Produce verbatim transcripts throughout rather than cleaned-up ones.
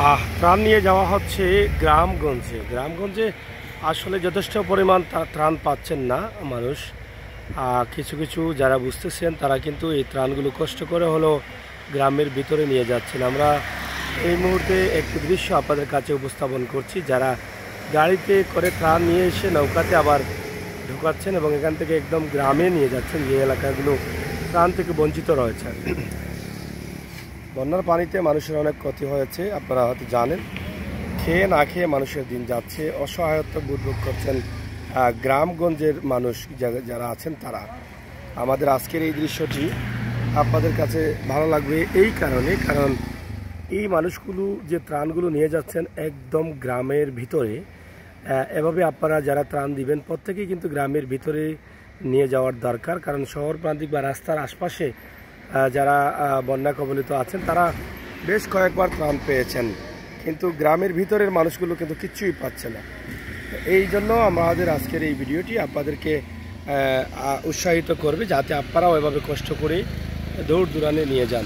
আহ ত্রাণ নিয়ে যাওয়া হচ্ছে গ্রামগঞ্জে। গ্রামগঞ্জে আসলে যথেষ্ট পরিমাণ ত্রাণ পাচ্ছেন না মানুষ। কিছু কিছু যারা বুঝতেছেন তারা কিন্তু এই ত্রাণগুলো কষ্ট করে হলেও গ্রামের ভিতরে নিয়ে যাচ্ছেন। আমরা এই মুহূর্তে একটি দৃশ্য আপনাদের কাছে উপস্থাপন করছি, যারা গাড়িতে করে ত্রাণ নিয়ে এসে নৌকাতে আবার ঢোকাচ্ছেন এবং এখান থেকে একদম গ্রামে নিয়ে যাচ্ছেন, যে এলাকাগুলো ত্রাণ থেকে বঞ্চিত রয়েছে। বন্যার পানিতে মানুষের অনেক ক্ষতি হয়েছে, আপনারা হয়তো জানেন। খেয়ে না খেয়ে মানুষের দিন যাচ্ছে, অসহায়ত্ব বোধ করছেন গ্রামগঞ্জের মানুষ যারা আছেন তারা। আমাদের আজকের এই দৃশ্যটি আপনাদের কাছে ভালো লাগবে এই কারণে, কারণ এই মানুষগুলো যে ত্রাণগুলো নিয়ে যাচ্ছেন একদম গ্রামের ভিতরে। এভাবে আপনারা যারা ত্রাণ দিবেন প্রত্যেকেই কিন্তু গ্রামের ভিতরে নিয়ে যাওয়ার দরকার, কারণ শহর প্রান্তিক বা রাস্তার আশপাশে যারা বন্যা কবলিত আছেন তারা বেশ কয়েকবার ত্রাণ পেয়েছেন, কিন্তু গ্রামের ভিতরের মানুষগুলো কিন্তু কিচ্ছুই পাচ্ছে না। এই জন্য আমাদের আজকের এই ভিডিওটি আপনাদেরকে উৎসাহিত করবে যাতে আপনারাও এভাবে কষ্ট করে দৌড় দূরানে নিয়ে যান।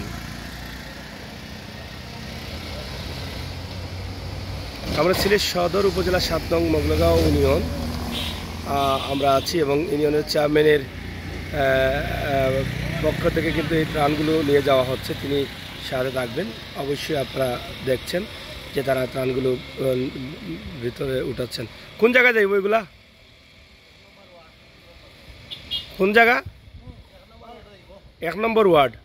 আমরা সিলেট সদর উপজেলা সাত নং মোগলগাঁও ইউনিয়ন আমরা আছি, এবং ইউনিয়নের চেয়ারম্যানের পক্ষ থেকে কিন্তু এই ত্রাণগুলো নিয়ে যাওয়া হচ্ছে। তিনি সাথে থাকবেন, অবশ্যই আপনারা দেখছেন যে তারা ত্রাণগুলো ভিতরে উঠাচ্ছেন। কোন জায়গায় যাইব এগুলা? কোন জায়গা? এক নম্বর ওয়ার্ড।